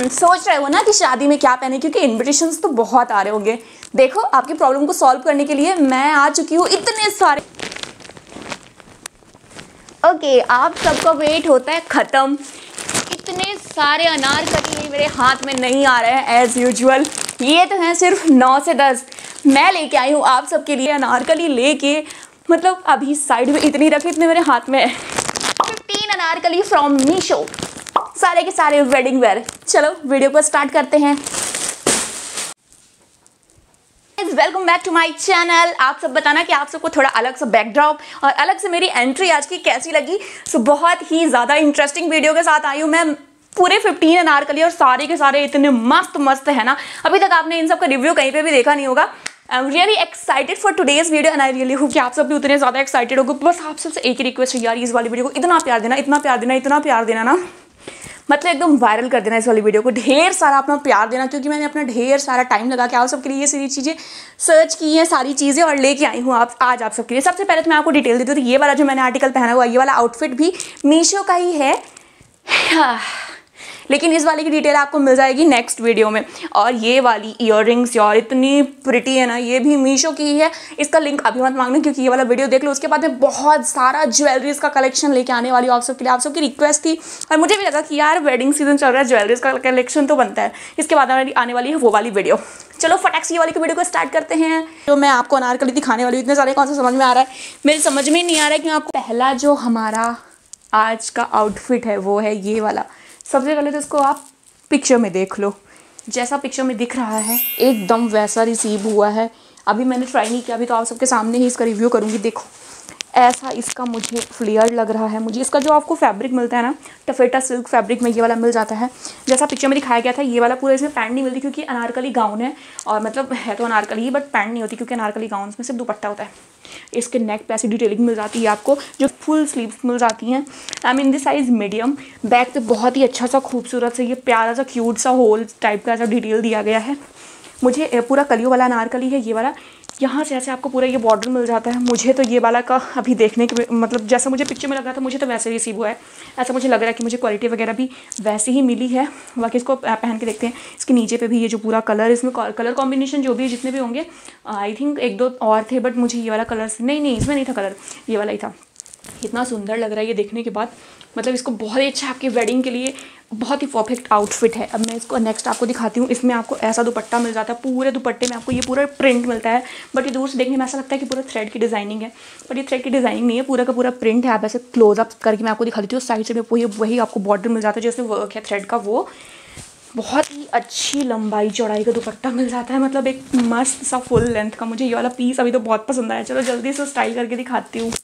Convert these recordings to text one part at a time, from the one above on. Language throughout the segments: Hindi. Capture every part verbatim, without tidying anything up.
सोच रहे हो ना कि शादी में क्या पहने, क्योंकि इन्विटेशंस तो बहुत आ रहे होंगे। देखो, आपकी प्रॉब्लम को सॉल्व करने के लिए मैं आ चुकी हूँ इतने सारे। ओके, आप सबका वेट होता है ख़त्म। इतने सारे अनारकली मेरे हाथ में नहीं आ रहे हैं एज़ यूजुअल। ये तो हैं सिर्फ नौ से दस। मैं लेके आई हूँ आप सबके लिए अनारकली लेके, मतलब अभी साइड में इतनी रखी, इतने मेरे हाथ में फिफ्टीन अनारकली फ्रॉम मीशो, सारे के सारे वेडिंग वेयर। चलो वीडियो को स्टार्ट करते हैं। Welcome back to my channel. आप सब बताना कि आप सबको थोड़ा अलग सा बैकड्रॉप और अलग से मेरी एंट्री आज की कैसी लगी। सो बहुत ही ज़्यादा इंटरेस्टिंग वीडियो के साथ आई हूँ मैं। पूरे फिफ्टीन अनारकली और सारे के सारे इतने मस्त मस्त है ना। अभी तक आपने इन सब का रिव्यू कहीं पे भी देखा नहीं होगा। I am really excited for today's video and I really hope कि आप सब भी उतने ज़्यादा एक्साइटेड होगे। बस आप सबसे एक ही रिक्वेस्ट है यार, इस वाली वीडियो को इतना प्यार देना, इतना प्यार देना, इतना प्यार देना ना, मतलब एकदम वायरल कर देना इस वाली वीडियो को। ढेर सारा अपना प्यार देना, क्योंकि मैंने अपना ढेर सारा टाइम लगा के आप सबके लिए ये सारी चीज़ें सर्च की हैं, सारी चीज़ें और लेके आई हूँ आप आज आप सबके लिए। सबसे पहले तो मैं आपको डिटेल देती हूँ। तो ये वाला जो मैंने आर्टिकल पहना हुआ, ये वाला आउटफिट भी मीशो का ही है, हाँ। लेकिन इस वाली की डिटेल आपको मिल जाएगी नेक्स्ट वीडियो में। और ये वाली ईयररिंग्स यार इतनी प्रिटी है ना, ये भी मीशो की ही है। इसका लिंक अभी मत मांगना, क्योंकि ये वाला वीडियो देख लो, उसके बाद में बहुत सारा ज्वेलरीज का कलेक्शन लेके आने वाली हूँ आप सबके लिए। आप सबकी रिक्वेस्ट थी और मुझे भी लगा कि यार वेडिंग सीजन चल रहा है, ज्वेलरीज का कलेक्शन तो बनता है। इसके बाद आने वाली है वो वाली वीडियो। चलो फटाक से ये वाली वीडियो को स्टार्ट करते हैं। जो मैं आपको अनारकली दिखाने वाली हूँ, इतने सारे कौन सा समझ में आ रहा है, मेरे समझ में नहीं आ रहा है कि आपको। पहला जो हमारा आज का आउटफिट है वो है ये वाला। सबसे पहले तो इसको आप पिक्चर में देख लो, जैसा पिक्चर में दिख रहा है एकदम वैसा रिसीव हुआ है। अभी मैंने ट्राई नहीं किया, अभी तो आप सबके सामने ही इसका रिव्यू करूँगी। देखो ऐसा इसका मुझे फ्लेयर लग रहा है। मुझे इसका जो आपको फैब्रिक मिलता है ना, टफेटा सिल्क फैब्रिक में ये वाला मिल जाता है, जैसा पिक्चर में दिखाया गया था। ये वाला पूरा इसमें पैंट नहीं मिलती, क्योंकि अनारकली गाउन है, और मतलब है तो अनारकली ही बट पैंट नहीं होती, क्योंकि अनारकली गाउन में सिर्फ दुपट्टा होता है। इसके नेक पे ऐसी डिटेलिंग मिल जाती है आपको, जो फुल स्लीव्स मिल जाती हैं। I mean this size medium. Back पे बहुत ही अच्छा सा खूबसूरत से ये प्यारा सा क्यूट सा होल टाइप का ऐसा डिटेल दिया गया है। मुझे पूरा कलियों वाला अनारकली है ये वाला। यहाँ से ऐसे आपको पूरा ये बॉर्डर मिल जाता है। मुझे तो ये वाला का अभी देखने के मतलब जैसा मुझे पिक्चर में लग रहा था, मुझे तो वैसे रिसीव हुआ है। ऐसा मुझे लग रहा है कि मुझे क्वालिटी वगैरह भी वैसे ही मिली है। बाकी इसको पहन के देखते हैं। इसके नीचे पे भी ये जो पूरा कलर, इसमें कलर कॉम्बिनेशन जो भी जितने भी होंगे, आई थिंक एक दो और थे, बट मुझे ये वाला कलर नहीं नहीं इसमें नहीं था कलर, ये वाला ही था। इतना सुंदर लग रहा है ये देखने के बाद, मतलब इसको बहुत ही अच्छा आपके वेडिंग के लिए बहुत ही परफेक्ट आउटफिट है। अब मैं इसको नेक्स्ट आपको दिखाती हूँ। इसमें आपको ऐसा दुपट्टा मिल जाता है, पूरे दुपट्टे में आपको ये पूरा प्रिंट मिलता है। बट ये दूर से देखने में ऐसा लगता है कि पूरा थ्रेड की डिज़ाइनिंग है, बट ये थ्रेड की डिज़ाइनिंग नहीं है, पूरा का पूरा प्रिंट है। आप ऐसे क्लोजअप करके मैं आपको दिखा देती हूँ। साइड से वही वही आपको बॉर्डर मिल जाता है, जिसमें वर्क है थ्रेड का। वो बहुत ही अच्छी लंबाई चौड़ाई का दुपट्टा मिल जाता है, मतलब एक मस्त सा फुल लेंथ का। मुझे ये वाला पीस अभी तो बहुत पसंद आया। चलो जल्दी से स्टाइल करके दिखाती हूँ।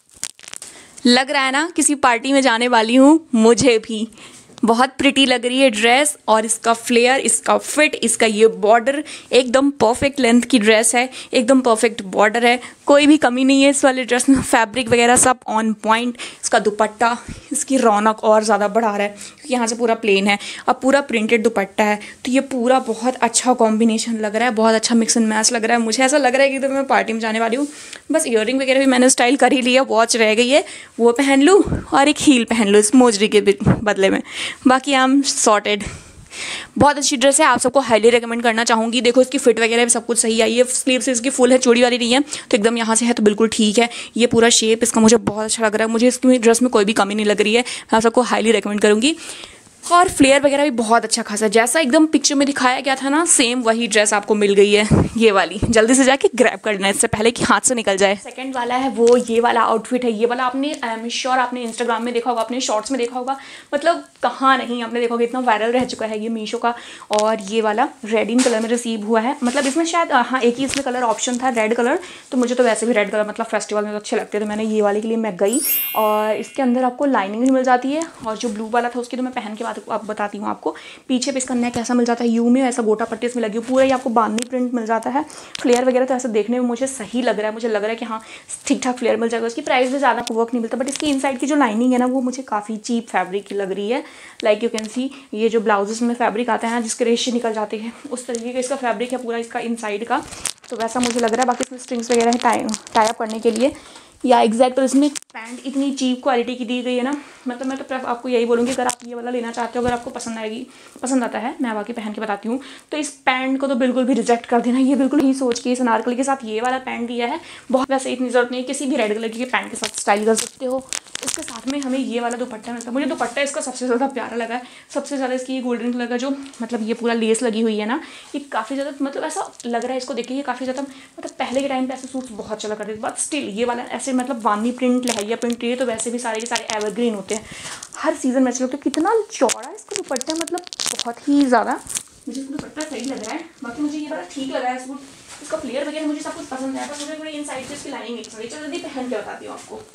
लग रहा है ना किसी पार्टी में जाने वाली हूँ। मुझे भी बहुत प्रिटी लग रही है ड्रेस, और इसका फ्लेयर, इसका फिट, इसका ये बॉर्डर एकदम परफेक्ट लेंथ की ड्रेस है, एकदम परफेक्ट बॉर्डर है, कोई भी कमी नहीं है इस वाले ड्रेस में। फैब्रिक वगैरह सब ऑन पॉइंट। इसका दुपट्टा इसकी रौनक और ज़्यादा बढ़ा रहा है, क्योंकि यहाँ से पूरा प्लेन है और पूरा प्रिंटेड दुपट्टा है। तो ये पूरा बहुत अच्छा कॉम्बिनेशन लग रहा है, बहुत अच्छा मिक्स एंड मैच लग रहा है। मुझे ऐसा लग रहा है कि तो मैं पार्टी में जाने वाली हूँ। बस ईयरिंग वगैरह भी मैंने स्टाइल कर ही लिया, वॉच रह गई है, वो पहन लूँ और एक हील पहन लूँ इस मोजरी के बदले में। बाकी आई एम सॉर्टेड। बहुत अच्छी ड्रेस है, आप सबको हाईली रेकमेंड करना चाहूँगी। देखो इसकी फिट वगैरह भी सब कुछ सही आई है। स्लीव से इसकी फुल है, चूड़ी वाली नहीं है, तो एकदम यहाँ से है तो बिल्कुल ठीक है। ये पूरा शेप इसका मुझे बहुत अच्छा लग रहा है। मुझे इसकी ड्रेस में कोई भी कमी नहीं लग रही है। मैं आप सबको हाईली रेकमेंड करूँगी। और फ्लेयर वगैरह भी बहुत अच्छा खासा, जैसा एकदम पिक्चर में दिखाया गया था ना, सेम वही ड्रेस आपको मिल गई है ये वाली। जल्दी से जाके ग्रैब कर लेना इससे पहले कि हाथ से निकल जाए। सेकंड वाला है वो ये वाला आउटफिट है। ये वाला आपने आई एम श्योर आपने इंस्टाग्राम में देखा होगा, अपने शॉर्ट्स में देखा होगा, मतलब कहाँ नहीं आपने देखा होगा, इतना वायरल रह चुका है ये मीशो का। और ये वाला रेड इन कलर में रिसीव हुआ है। मतलब इसमें शायद हाँ एक ही इसमें कलर ऑप्शन था, रेड कलर। तो मुझे तो वैसे भी रेड कलर मतलब फेस्टिवल में तो अच्छे लगते थे, मैंने ये वाले के लिए मैं गई। और इसके अंदर आपको लाइनिंग भी मिल जाती है, और जो ब्लू वाला था उसकी तो मैं पहन के बाद अब बताती हूँ आपको। पीछे पे इसका नेक ऐसा मिल जाता है यू में, ऐसा गोटा पट्टी इसमें लगी हुई, पूरा ही आपको बांधनी प्रिंट मिल जाता है। फ्लेयर वगैरह तो ऐसा देखने में मुझे सही लग रहा है, मुझे लग रहा है कि हाँ ठीक ठाक फ्लेयर मिल जाएगा। उसकी प्राइस भी ज़्यादा वर्क नहीं मिलता, बट इसकी इनसाइड की जो लाइनिंग है ना, वो मुझे काफ़ी चीप फैब्रिक की लग रही है। लाइक यू कैन सी, ये जो ब्लाउजेस में फैब्रिक आता है जिसके रेशे निकल जाते हैं, उस तरीके का इसका फैब्रिक है पूरा इसका इनसाइड का। तो वैसा मुझे लग रहा है। बाकी इसमें स्ट्रिंग्स वगैरह है टाई टाई अप करने के लिए। या एग्जैक्ट। और इसमें पैंट इतनी चीप क्वालिटी की दी गई है ना, मतलब मैं तो आपको यही बोलूँगी अगर आप ये वाला लेना चाहते हो, अगर आपको पसंद आएगी पसंद आता है, मैं बाकी पहन के बताती हूँ, तो इस पैंट को तो बिल्कुल भी रिजेक्ट कर देना। ये बिल्कुल ही सोच के इस अनारकली के साथ ये वाला पैंट दिया है, बहुत वैसे इतनी ज़रूरत नहीं है, किसी भी रेड कलर की पैंट के साथ स्टाइल कर सकते हो। इसके साथ में हमें ये वाला दुपट्टा मिलता है। मुझे दुपट्टा इसका सबसे ज़्यादा प्यारा लगा है, सबसे ज़्यादा इसकी ये गोल्डन कलर का जो मतलब ये पूरा लेस लगी हुई है ना, ये काफ़ी ज़्यादा मतलब ऐसा लग रहा है इसको देखिए, ये काफ़ी ज़्यादा मतलब पहले के टाइम पे ऐसे सूट्स बहुत चला करते थे, बट स्टिल ये वाला ऐसे मतलब वानी प्रिंट लहरिया प्रिंट, ये तो वैसे भी सारे के सारे एवरग्रीन होते हैं, हर सीज़न में अच्छे लगते हैं। कितना चौड़ा है इसका दुपट्टा, मतलब बहुत ही ज़्यादा मुझे इसका दुपट्टा सही लग रहा है। बाकी मुझे ये वाला ठीक लगा है सूट, इसका फ्लेयर वगैरह मुझे सब कुछ पसंद है, बस मुझे थोड़ी इन साइड से इसकी लाइनिंग एक चलो जल्दी पहन के बताती हूँ आपको।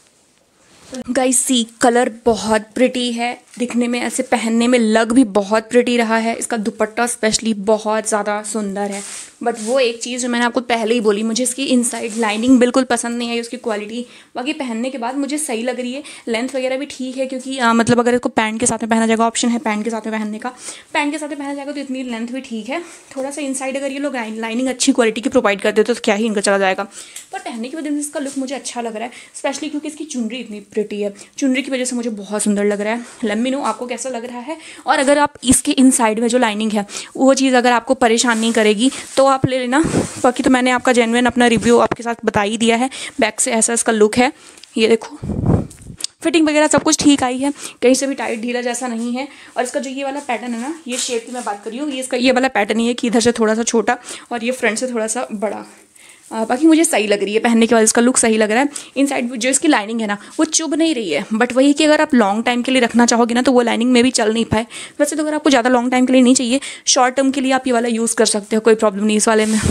गाइस सी कलर बहुत प्रिटी है, दिखने में ऐसे पहनने में लग भी बहुत प्रिटी रहा है। इसका दुपट्टा स्पेशली बहुत ज़्यादा सुंदर है, बट वो एक चीज़ जो मैंने आपको पहले ही बोली, मुझे इसकी इनसाइड लाइनिंग बिल्कुल पसंद नहीं आई, उसकी क्वालिटी। बाकी पहनने के बाद मुझे सही लग रही है, लेंथ वगैरह भी ठीक है, क्योंकि आ, मतलब अगर इसको पैंट के साथ में पहना जाएगा, ऑप्शन है पैंट के साथ में पहनने का, पैंट के साथ में पहना जाएगा तो इतनी लेंथ भी ठीक है। थोड़ा सा इनसाइड अगर ये लोग लाइनिंग अच्छी क्वालिटी की प्रोवाइड कर देते तो क्या ही इनका चला जाएगा, पर पहनने की वजह से इसका लुक मुझे अच्छा लग रहा है, स्पेशली क्योंकि इसकी चुनरी इतनी प्रिटी है, चुनरी की वजह से मुझे बहुत सुंदर लग रहा है। लेट मी नो आपको कैसा लग रहा है, और अगर आप इसके इनसाइड में जो लाइनिंग है वो चीज़ अगर आपको परेशान नहीं करेगी तो आप ले लेना। बाकी तो मैंने आपका जेन्युइन अपना रिव्यू आपके साथ बता ही दिया है। बैक से ऐसा इसका लुक है, ये देखो फिटिंग वगैरह सब कुछ ठीक आई है, कहीं से भी टाइट ढीला जैसा नहीं है। और इसका जो ये वाला पैटर्न है ना, ये शेप की मैं बात कर रही हूँ, ये इसका ये वाला पैटर्न ही है कि इधर से थोड़ा सा छोटा और ये फ्रंट से थोड़ा सा बड़ा। आ, बाकी मुझे सही लग रही है, पहनने के बाद इसका लुक सही लग रहा है। इन साइड जो इसकी लाइनिंग है ना वो चुभ नहीं रही है, बट वही कि अगर आप लॉन्ग टाइम के लिए रखना चाहोगे ना तो वो लाइनिंग में भी चल नहीं पाए। वैसे तो अगर आपको ज़्यादा लॉन्ग टाइम के लिए नहीं चाहिए, शॉर्ट टर्म के लिए आप ये वाला यूज़ कर सकते हो, कोई प्रॉब्लम नहीं इस वाले में।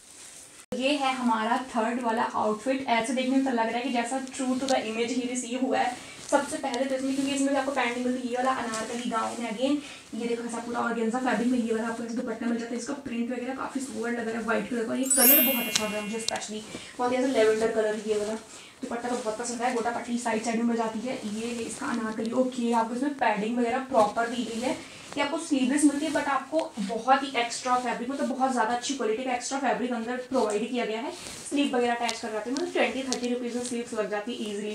ये है हमारा थर्ड वाला आउटफिट। ऐसे देखने में तो लग रहा है कि जैसा ट्रू टू द इमेज ही रिसीव हुआ है। सबसे पहले तो इसमें, क्योंकि इसमें भी आपको पैंट मिलती है, ये वाला अनारकली गाउन है अगेन, ये देखो ऐसा पूरा ऑर्गेन्जा फैब्रिक में ये वाला आपको ऐसे दुपट्टा मिल जाता है। इसका प्रिंट वगैरह काफी सुंदर लग रहा है व्हाइट कलर का, ये कलर बहुत अच्छा लग रहा है मुझे, स्पेशली बहुत ऐसा लेवेंडर कलर ये वाला दुपट्टा तो बहुत पसंद है। गोटा पट्टी साइड साइड में मिल जाती है। ये है इसका अनारकली। ओके, आपको इसमें पैडिंग वगैरह प्रॉपर दी गई है। ये आपको स्लीवलेस मिलती है, बट आपको बहुत ही एक्स्ट्रा फैब्रिक, मतलब तो बहुत ज़्यादा अच्छी क्वालिटी का एक्स्ट्रा फैब्रिक अंदर प्रोवाइड किया गया है। स्लीव वगैरह अटैच कर जाते हैं, मतलब ट्वेंटी थर्टी रुपीज़ में स्लीव्स लग जाती है ईजिली।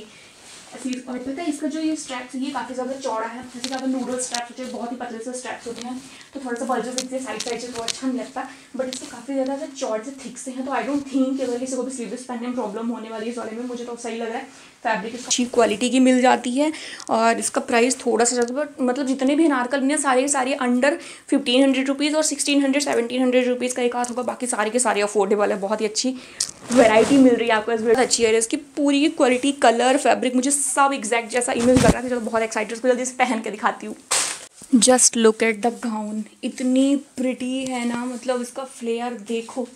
और पता है इसका जो ये स्ट्रैप्स है ये काफ़ी ज़्यादा चौड़ा है, जैसे ज़्यादा नूडल स्ट्रैप्स होते हैं, बहुत ही पतले से स्ट्रैप्स होते हैं, तो थोड़ा सा बल्जेस दिखते हैं साइड साइड से, तो अच्छा नहीं लगता। बट इसके काफ़ी ज़्यादा से चौड़ से थिक से हैं, तो आई डोंट थिंक कि अगर किसी को भी स्लीवलेस पहनने में प्रॉब्लम होने वाली है इस वाले में। मुझे तो सही लग रहा है, फैब्रिक इसका अच्छी क्वालिटी की मिल जाती है। और इसका प्राइस थोड़ा सा ज़्यादा, बट मतलब जितने भी अनारकली हैं सारे सारे अंडर फिफ्टीन हंड्रेड रुपीज़ और sixteen hundred seventeen hundred rupees का एक हाथ होगा। बाकी सारे के सारे अफोर्डेबल है, बहुत ही अच्छी वैरायटी मिल रही है आपको। इस अच्छी है इसकी पूरी क्वालिटी, कलर, फैब्रिक, मुझे सब एग्जैक्ट जैसा इमेज लग रहा था। चलो बहुत एक्साइटेड, उसको जल्दी से पहन के दिखाती हूँ। Just look at the gown, इतनी प्रिटी है ना, मतलब इसका फ्लेयर देखो।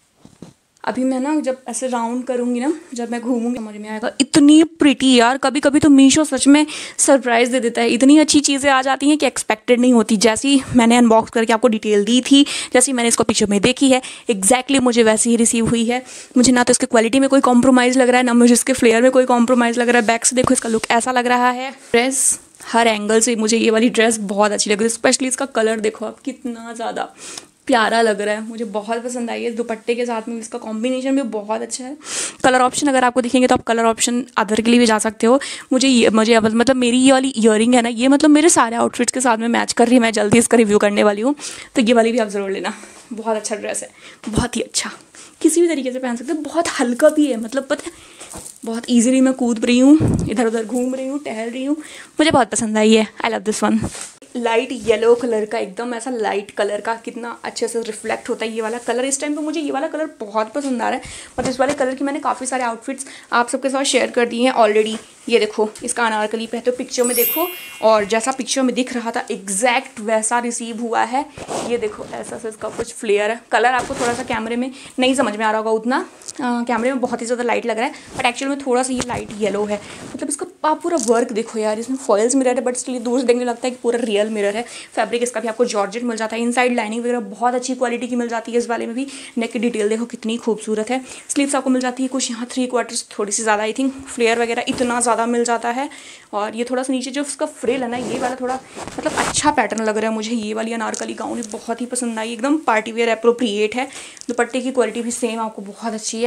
अभी मैं ना जब ऐसे राउंड करूँगी ना, जब मैं घूमूंगी समझ में आएगा। इतनी प्रिटी यार, कभी कभी तो मीशो सच में सरप्राइज़ दे देता है। इतनी अच्छी चीज़ें आ जाती हैं कि एक्सपेक्टेड नहीं होती। जैसी मैंने अनबॉक्स करके आपको डिटेल दी थी, जैसी मैंने इसको पिक्चर में देखी है, एग्जैक्टली मुझे वैसी ही रिसीव हुई है। मुझे ना तो इसकी क्वालिटी में कोई कॉम्प्रोमाइज़ लग रहा है, ना मुझे इसके फ्लेयर में कोई कॉम्प्रोमाइज़ लग रहा है। बैक से देखो इसका लुक ऐसा लग रहा है। ड्रेस हर एंगल से मुझे ये वाली ड्रेस बहुत अच्छी लग रही है, स्पेशली इसका कलर देखो आप, कितना ज़्यादा प्यारा लग रहा है, मुझे बहुत पसंद आई है। दुपट्टे के साथ में इसका कॉम्बिनेशन भी बहुत अच्छा है। कलर ऑप्शन अगर आपको दिखेंगे तो आप कलर ऑप्शन अदर के लिए भी जा सकते हो। मुझे ये मुझे मतलब मेरी ये वाली ईयरिंग है ना, ये मतलब मेरे सारे आउटफिट्स के साथ में मैच कर रही है। मैं जल्दी इसका रिव्यू करने वाली हूँ, तो ये वाली भी आप ज़रूर लेना। बहुत अच्छा ड्रेस है, बहुत ही अच्छा, किसी भी तरीके से पहन सकते हो। बहुत हल्का भी है, मतलब पता है बहुत ईजिली मैं कूद रही हूँ, इधर उधर घूम रही हूँ, टहल रही हूँ। मुझे बहुत पसंद आई है। I love this one. Light yellow colour का, एकदम ऐसा लाइट कलर का, कितना अच्छे से रिफ्लेक्ट होता है ये वाला कलर। इस टाइम पे मुझे ये वाला कलर बहुत पसंद आ रहा है। मतलब इस वाले कलर की मैंने काफ़ी सारे आउटफिट्स आप सबके साथ शेयर कर दिए हैं ऑलरेडी। ये देखो इसका अनारकली पे है, तो पिक्चर में देखो, और जैसा पिक्चर में दिख रहा था एग्जैक्ट वैसा रिसीव हुआ है। ये देखो ऐसा सा इसका कुछ फ्लेयर है। कलर आपको थोड़ा सा कैमरे में नहीं समझ में आ रहा होगा उतना, कैमरे में बहुत ही ज़्यादा लाइट लग रहा है, बट एक्चुअल में थोड़ा सा ये लाइट येलो है। मतलब इसका आप पूरा वर्क देखो यार, इसमें फॉइल्स मिरर है, बट इसलिए दूर से देखने लगता है कि पूरा रियल मिरर है। फैब्रिक इसका भी आपको जॉर्जेट मिल जाता है। इनसाइड लाइनिंग वगैरह बहुत अच्छी क्वालिटी की मिल जाती है इस वाले में भी। नेक की डिटेल देखो कितनी खूबसूरत है। स्लीव्स आपको मिल जाती है कुछ यहाँ थ्री क्वार्टर्स, थोड़ी सी ज़्यादा, आई थिंक फ्लेयर वगैरह इतना ज़्यादा मिल जाता है। और ये थोड़ा सा नीचे जो उसका फ्रिल है ना, ये वाला थोड़ा मतलब अच्छा पैटर्न लग रहा है मुझे। ये वाली अनारकली गाउन बहुत ही पसंद आई, एकदम पार्टी वेयर अप्रोप्रिएट है। दुपट्टे की क्वालिटी भी सेम आपको बहुत अच्छी है।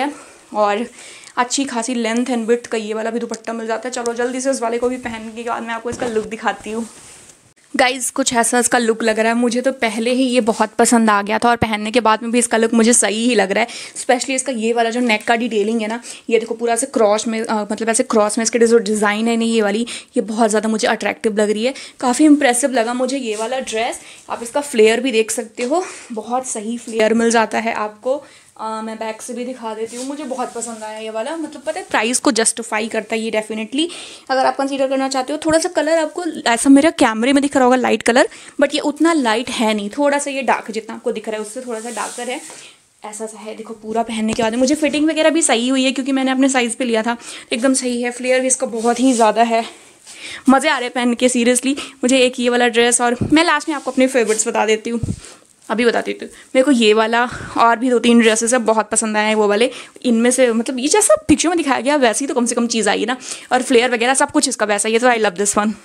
और अच्छी खासी लेंथ एंड विड्थ का ये वाला भी दुपट्टा मिल जाता है। चलो जल्दी से उस वाले को भी पहन के बाद मैं आपको इसका लुक दिखाती हूँ। गाइज़ कुछ ऐसा इसका लुक लग रहा है, मुझे तो पहले ही ये बहुत पसंद आ गया था और पहनने के बाद में भी इसका लुक मुझे सही ही लग रहा है। स्पेशली इसका ये वाला जो नेक का डिटेलिंग है ना, ये देखो पूरा ऐसे क्रॉस में आ, मतलब ऐसे क्रॉस में इसके जो डिज़ाइन है ना ये वाली, ये बहुत ज़्यादा मुझे अट्रैक्टिव लग रही है। काफ़ी इंप्रेसिव लगा मुझे ये वाला ड्रेस। आप इसका फ्लेयर भी देख सकते हो, बहुत सही फ्लेयर मिल जाता है आपको। आ, मैं बैक से भी दिखा देती हूँ, मुझे बहुत पसंद आया ये वाला। मतलब पता है प्राइस को जस्टिफाई करता है ये डेफिनेटली। अगर आप कंसीडर करना चाहते हो, थोड़ा सा कलर आपको ऐसा मेरा कैमरे में दिख रहा होगा लाइट कलर, बट ये उतना लाइट है नहीं, थोड़ा सा ये डार्क जितना आपको दिख रहा है उससे थोड़ा सा डार्कर है, ऐसा सा है। देखो पूरा पहनने के बाद मुझे फिटिंग वगैरह भी सही हुई है क्योंकि मैंने अपने साइज़ पे लिया था, एकदम सही है। फ्लेयर भी इसका बहुत ही ज़्यादा है, मज़े आ रहे हैं पहन के सीरियसली। मुझे एक ये वाला ड्रेस, और मैं लास्ट में आपको अपने फेवरेट्स बता देती हूँ, अभी बताती हूँ। मेरे को ये वाला और भी दो तीन ड्रेसेस है बहुत पसंद आए हैं वो वाले। इनमें से मतलब ये जैसा पिक्चर में दिखाया गया वैसे ही तो कम से कम चीज़ आई है ना, और फ्लेयर वगैरह सब कुछ इसका वैसा ही है, तो I love this one.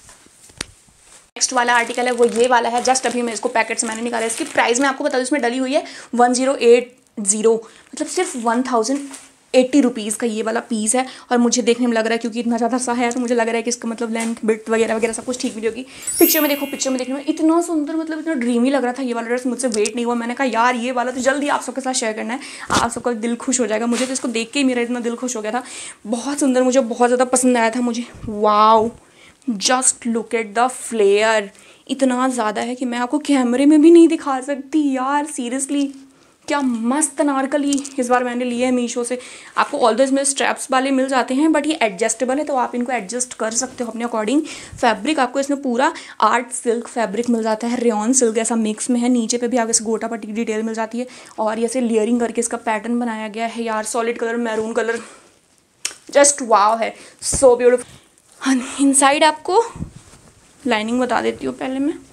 Next वाला आर्टिकल है वो ये वाला है। जस्ट अभी मैं इसको पैकेट से मैंने निकाला। इसकी प्राइस मैं आपको बता दूँ, इसमें डली हुई है वन जीरो एट जीरो, मतलब सिर्फ वन थाउजेंड एट्टी रुपीज़ का ये वाला पीस है। और मुझे देखने में लग रहा है क्योंकि इतना ज़्यादा सा है तो मुझे लग रहा है कि इसका मतलब लेंथ बिट वगैरह वगैरह सब कुछ ठीक भी होगी। पिक्चर में देखो, पिक्चर में देखने में इतना सुंदर, मतलब इतना ड्रीमी लग रहा था ये वाला ड्रेस। मुझसे वेट नहीं हुआ, मैंने कहा यार ये वाला तो जल्दी आप सबके साथ शेयर करना है, आप सबका दिल खुश हो जाएगा। मुझे तो इसको देख के ही मेरा इतना दिल खुश हो गया था, बहुत सुंदर, मुझे बहुत ज़्यादा पसंद आया था मुझे। Wow, just look at the flare, इतना ज़्यादा है कि मैं आपको कैमरे में भी नहीं दिखा सकती यार, सीरियसली क्या मस्त अनारकली इस बार मैंने लिए है मीशो से। आपको ऑल दो इसमें स्ट्रैप्स वाले मिल जाते हैं, बट ये एडजस्टेबल है तो आप इनको एडजस्ट कर सकते हो अपने अकॉर्डिंग। फैब्रिक आपको इसमें पूरा आर्ट सिल्क फैब्रिक मिल जाता है, रेयॉन सिल्क ऐसा मिक्स में है। नीचे पे भी आपको इस गोटा पट्टी की डिटेल मिल जाती है, और ऐसे लेयरिंग करके इसका पैटर्न बनाया गया है यार। Solid colour, maroon colour, just wow है, सो ब्यूटीफुल। हाँ, इनसाइड आपको लाइनिंग बता देती हूँ पहले मैं,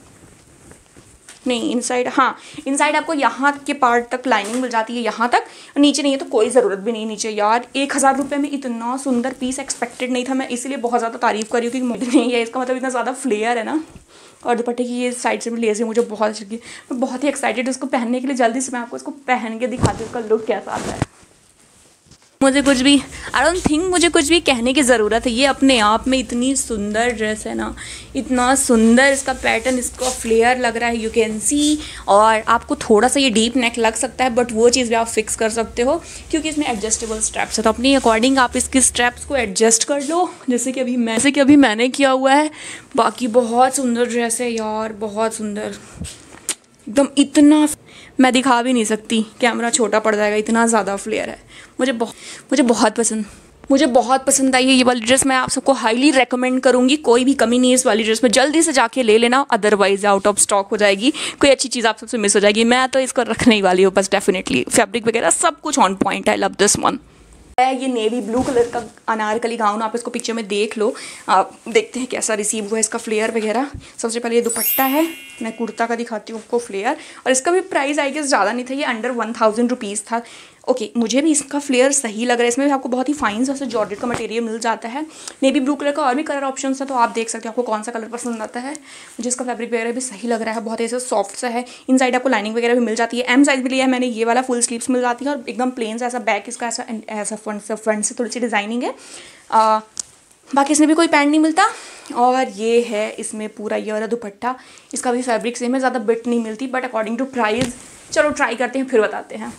नहीं इनसाइड, हाँ इनसाइड आपको यहाँ के पार्ट तक लाइनिंग मिल जाती है, यहाँ तक। नीचे नहीं है तो कोई ज़रूरत भी नहीं नीचे। यार एक हज़ार रुपये में इतना सुंदर पीस एक्सपेक्टेड नहीं था मैं, इसीलिए बहुत ज़्यादा तारीफ़ कर रही हूँ क्योंकि मुझे नहीं है इसका मतलब इतना ज़्यादा फ्लेयर है ना, और दुपट्टे की ये साइड से भी लेस है, मुझे बहुत अच्छी लगी। मैं बहुत ही एक्साइटेड उसको पहनने के लिए। जल्दी से मैं आपको इसको पहन के दिखाती हूँ उसका लुक कैसा आता है। मुझे कुछ भी आई डोंट थिंक मुझे कुछ भी कहने की ज़रूरत है, ये अपने आप में इतनी सुंदर ड्रेस है ना, इतना सुंदर इसका पैटर्न, इसका फ्लेयर लग रहा है, यू कैन सी। और आपको थोड़ा सा ये डीप नेक लग सकता है, बट वो चीज़ भी आप फिक्स कर सकते हो क्योंकि इसमें एडजस्टेबल स्ट्रैप्स है, तो अपनी अकॉर्डिंग आप इसके स्ट्रैप्स को एडजस्ट कर लो, जैसे कि अभी मैं जैसे कि अभी मैंने किया हुआ है। बाकी बहुत सुंदर ड्रेस है यार, बहुत सुंदर एकदम, इतना मैं दिखा भी नहीं सकती, कैमरा छोटा पड़ जाएगा, इतना ज़्यादा फ्लेयर है। मुझे बहुत मुझे बहुत पसंद मुझे बहुत पसंद आई है ये वाली ड्रेस। मैं आप सबको हाईली रेकमेंड करूँगी, कोई भी कमी नहीं है इस वाली ड्रेस में, जल्दी से जाके ले लेना, अदरवाइज आउट ऑफ स्टॉक हो जाएगी, कोई अच्छी चीज़ आप सबसे मिस हो जाएगी। मैं तो इसको रखने ही वाली हूँ बस, डेफिनेटली फैब्रिक वगैरह सब कुछ on point. I love this one. ये नेवी ब्लू कलर का अनारकली गाउन, आप इसको पिक्चर में देख लो, आप देखते हैं कैसा रिसीव हुआ है इसका फ्लेयर वगैरह। सबसे पहले ये दुपट्टा है, मैं कुर्ता का दिखाती हूँ आपको फ्लेयर, और इसका भी प्राइस आई गेस ज़्यादा नहीं था, ये अंडर वन थाउजेंड रुपीज़ था। ओके okay, मुझे भी इसका फ्लेयर सही लग रहा है, इसमें भी आपको बहुत ही फाइन सा जॉर्जेट का मटेरियल मिल जाता है। नेवी ब्लू कलर का और भी कलर ऑप्शन है, तो आप देख सकते हो आपको कौन सा कलर पसंद आता है। मुझे इसका फैब्रिक वगैरह भी सही लग रहा है, बहुत ऐसा सॉफ्ट सा है। इन साइड आपको लाइनिंग वगैरह भी मिल जाती है। एम साइज भी लिया है मैंने, ये वाला फुल स्लीव्स मिल जाती है, और एकदम प्लेन सा ऐसा बैक इसका ऐसा ऐसा फ्रंट से फ्रंट से थोड़ी सी डिज़ाइनिंग है। आ, बाकी इसमें भी कोई पैंट नहीं मिलता। और ये है इसमें पूरा ये वाला दुपट्टा, इसका भी फैब्रिक सेम है, ज़्यादा बिट नहीं मिलती, बट अकॉर्डिंग टू प्राइस चलो ट्राई करते हैं फिर बताते हैं।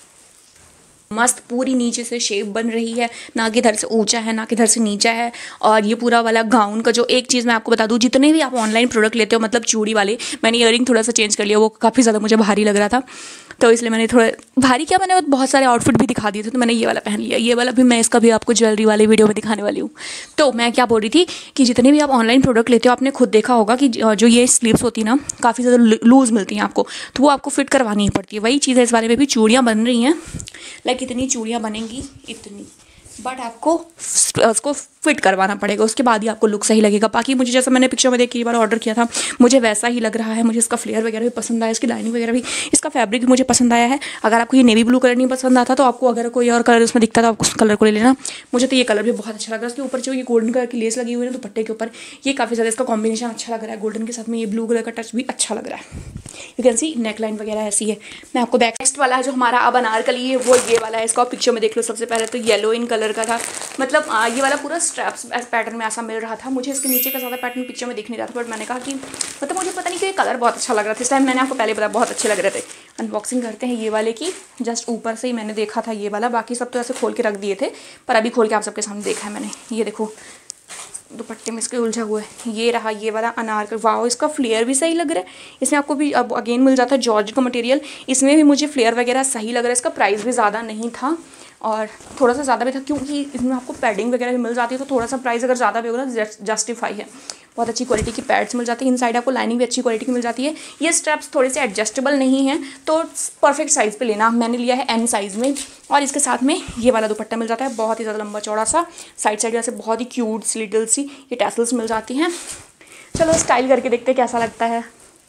मस्त पूरी नीचे से शेप बन रही है, ना कि इधर से ऊंचा है ना कि इधर से नीचा है। और ये पूरा वाला गाउन का जो एक चीज़ मैं आपको बता दूं, जितने भी आप ऑनलाइन प्रोडक्ट लेते हो, मतलब चूड़ी वाले, मैंने ईयरिंग थोड़ा सा चेंज कर लिया, वो काफ़ी ज़्यादा मुझे भारी लग रहा था, तो इसलिए मैंने थोड़ा भारी क्या, मैंने बहुत सारे आउटफिट भी दिखा दिए थे, तो मैंने ये वाला पहन लिया। ये वाला भी मैं इसका भी आपको ज्वेलरी वाले वीडियो में दिखाने वाली हूँ। तो मैं क्या बोल रही थी कि जितने भी आप ऑनलाइन प्रोडक्ट लेते हो, आपने खुद देखा होगा कि जो ये स्लीव्स होती है ना, काफ़ी ज़्यादा लूज़ मिलती हैं आपको, तो वो आपको फिट करवानी ही पड़ती है। वही चीज़ है इस बारे में भी, चूड़ियाँ बन रही हैं, लाइक इतनी चूड़ियाँ बनेंगी, इतनी बट आपको उसको फिट करवाना पड़ेगा, उसके बाद ही आपको लुक सही लगेगा। बाकी मुझे जैसा मैंने पिक्चर में देख के बार ऑर्डर किया था मुझे वैसा ही लग रहा है। मुझे इसका फ्लेयर वगैरह भी पसंद आया, इसकी लाइनिंग वगैरह भी, इसका फैब्रिक भी मुझे पसंद आया है। अगर आपको ये नेवी ब्लू कलर नहीं पसंद आता तो आपको अगर कोई और कलर उसमें दिखता तो आप उस कलर को ले लेना। मुझे तो ये कलर भी बहुत अच्छा लग रहा है। उसके ऊपर जो ये गोल्डन कलर की लेस लगी हुई है ना दुपट्टे के ऊपर, ये काफ़ी ज़्यादा इसका कॉम्बिनेशन अच्छा लग रहा है। गोल्डन के साथ में ये ब्लू कलर का टच भी अच्छा लग रहा है। You can see neck line वगैरह ऐसी है। मैं आपको बैक नेक्स्ट वाला है जो हमारा अब अनारकली है वो ये वाला है। इसको आप पिक्चर में देख लो। सबसे पहले तो येलो इन कलर का था, मतलब आ, ये वाला पूरा स्ट्रैप्स पैटर्न में ऐसा मिल रहा था। मुझे इसके नीचे का ज़्यादा पैटर्न पिक्चर में दिख नहीं रहा था, बट मैंने कहा कि मतलब मुझे पता नहीं कि ये कलर बहुत अच्छा लग रहा था इस टाइम। मैंने आपको पहले बताया बहुत अच्छे लग रहे थे। अनबॉक्सिंग करते हैं ये वाले की। जस्ट ऊपर से ही मैंने देखा था ये वाला, बाकी सब तो ऐसे खोल के रख दिए थे, पर अभी खोल के आप सबके सामने देखा है मैंने। ये देखो दुपट्टे में इसके उलझा हुआ है। ये रहा ये वाला अनारकली। वाओ, इसका फ्लेयर भी सही लग रहा है। इसमें आपको भी अब अगेन मिल जाता है जॉर्जेट का मटेरियल। इसमें भी मुझे फ्लेयर वगैरह सही लग रहा है। इसका प्राइस भी ज़्यादा नहीं था और थोड़ा सा ज़्यादा भी था क्योंकि इसमें आपको पैडिंग वगैरह भी मिल जाती है, तो थोड़ा सा प्राइस अगर ज़्यादा भी होगा ना जस्टिफाई है। बहुत अच्छी क्वालिटी की पैड्स मिल जाती है। इनसाइड आपको लाइनिंग भी अच्छी क्वालिटी की मिल जाती है। ये स्ट्रैप्स थोड़े से एडजस्टेबल नहीं हैं तो परफेक्ट साइज़ पे लेना। मैंने लिया है एन साइज़ में और इसके साथ में ये वाला दुपट्टा मिल जाता है, बहुत ही ज़्यादा लंबा चौड़ा सा। साइड साइड से बहुत ही क्यूट सी लिटिल सी ये टैसल्स मिल जाती हैं। चलो स्टाइल करके देखते हैं कैसा लगता है।